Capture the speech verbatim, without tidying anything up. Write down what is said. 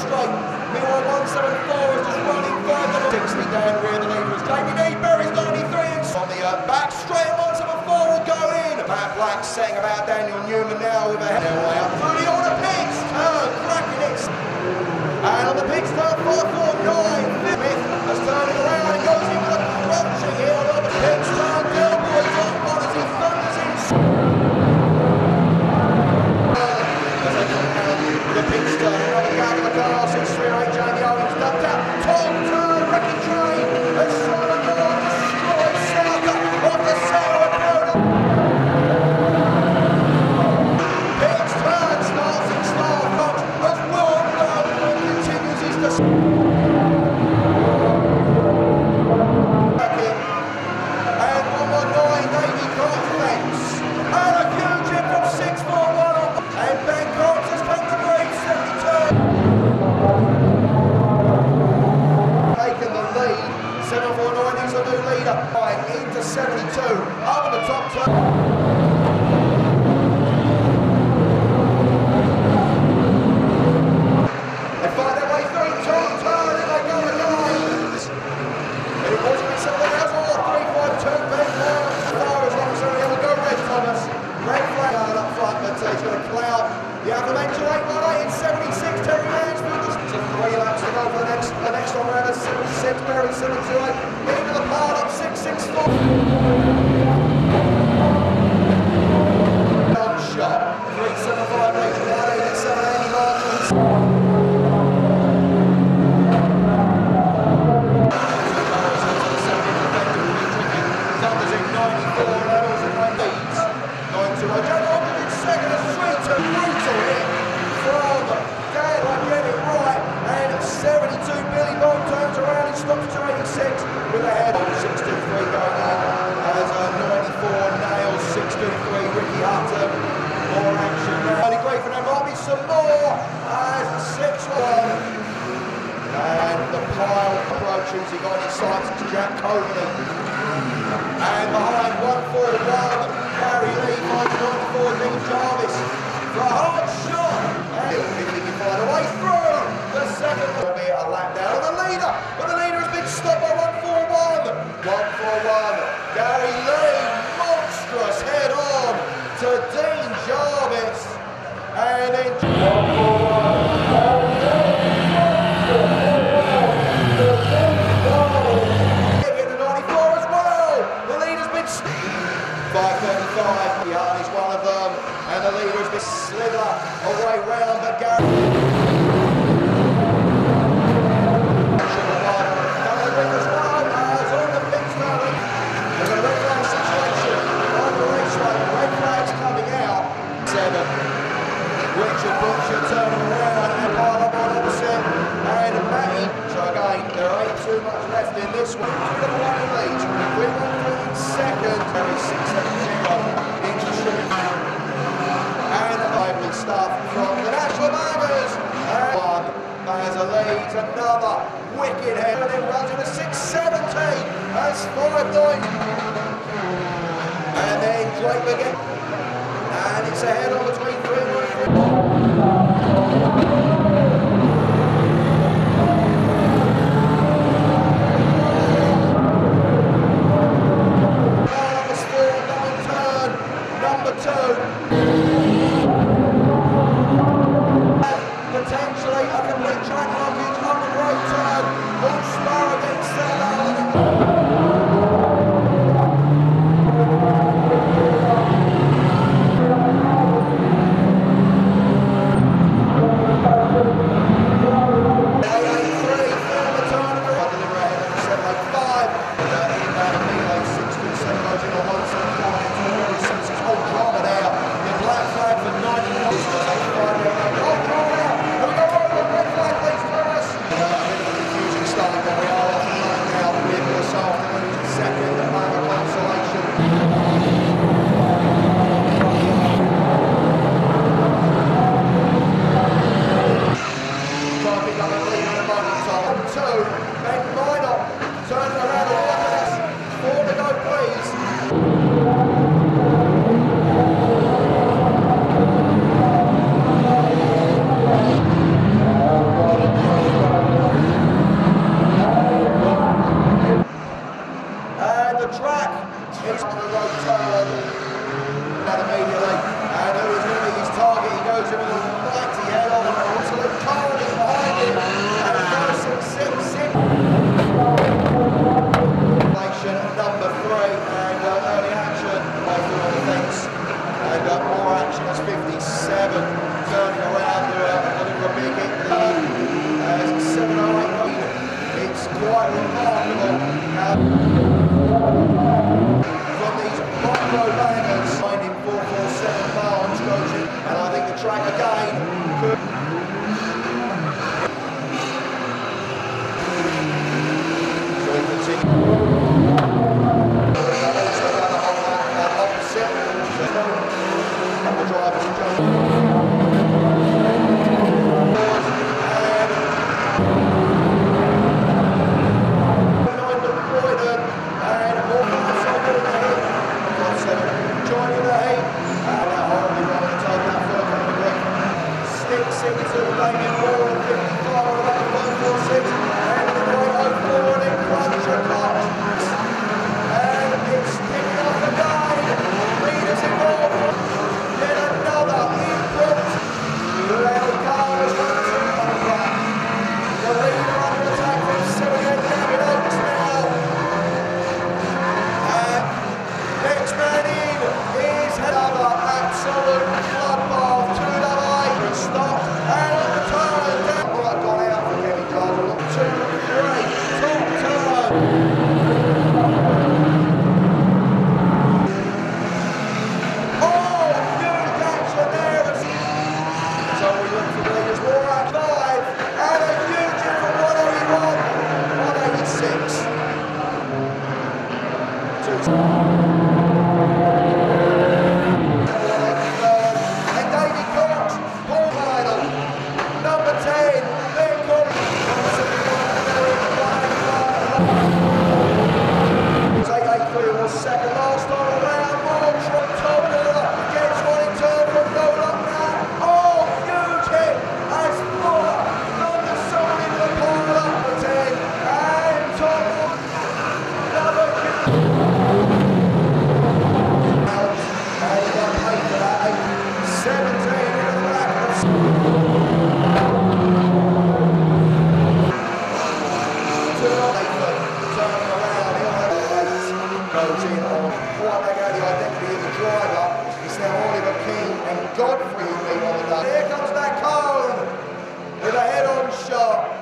straight. Meanwhile, one seven four is just running further. sixty down rear, the leader is Jamie D. Berry's ninety-three. And on the uh, back straight, one seven four will go in. Matt Black saying about Daniel Newman now with a head way up through the order pigs. Turn, cracking it. And on the pigs turn, five four nine. Smith has turned it around and goes in with a crunching here on the pigs turn. Delboy's on one as he thunders in. As they come down with the pigs turn, another gap in the car, six three eight, Jamie Owens dumped out. Tom turn, wrecking train. And Simon Moore destroys Southern off the Sarah Broder. Pigs turn, starts in style, Fox as Will Brown continues his descent. Into seventy-two, up in the top turn. They find their way through top turn and they go again. And it wasn't something else. Oh, three five two, Ben Fire as long as we will go Red Thomas. Red flag out up front, but uh, he's going to cloud the aforementioned eight one eight in seventy-six, Terry Mansfield. So three laps to go for the next, the next one round at seventy-six, Barry seven two eight. Into the pile up six six four. Shot three seven five eight one eight seven Andy Martins. Numbers in ninety-four, levels in my leads. nine two oh. John Ogden in second, a three two brutal hit from Dan. I get it right. And seventy-two, Billy Bond turns around and stops to eighty-six with a head on six two three going in. As a ninety-four nails six two three, Ricky Hutton. More action now. Only great for there might be some more as six one. And the pile approaches. He got his sights to Jack Coveney. And behind one four one, Barry Lee finds ninety-four, Dean Jarvis. For a hard shot. And if he can find a way through, the second will be a lap down on the leader. But the leader has been stopped by one four one. one four one. Gary Lee, monstrous head on to Dean Jarvis. And then one four one. Getting the ninety-four as well. The leader's been five thirty-five. Yarn is one of them. And the leader has been slither away round, but Gary. Richard Butcher turning around and pile up on opposite, and Matty, so again, there ain't too much left in this one. Two number one in lead, three one three in second, very six seven zero into shoot. And lively stuff from the National Baggers, and one has a lead, another wicked head, and then runs into six seventy as five nine. And then Drake again, and it's a head on between three one three. Potentially a complete track blockage on the road turn. All spar against Seller. From these micro bangers, finding four four seven miles goes in, and I think the track again could. So we continue. Also going to hold that uh, opposite. So the drivers are joining the heat. And that horribly wrong to take that for a couple of weeks. Sticks into the Damien Moore and fifty-five on about one four six. And the right oh four and it crunch a cut. And it's picking up again. Leaders involved. Then another input. Loud cars one two over. The leader under attack from seventy-eight Gavin Oaks now. And next man in is another absolute bloodbath to the eight. Stopped and on the turn down. Right, gone out for Kevin Gardner. Look, two, three, top turn. Oh, huge action there. So we look for the leaders more at five and a huge in from one eighty-one, one eighty-six. Two. Second last time around, more from top order, gets one in turn from goal up now. Oh, huge hit as Fuller on the side in the pile up the ten, and top another huge out, and he got paid for that, eight, seventeen in the back. Goes in on quite like the identity of the driver. It's now Oliver King and Godfrey being on the day. Here comes that cone with a head-on shot.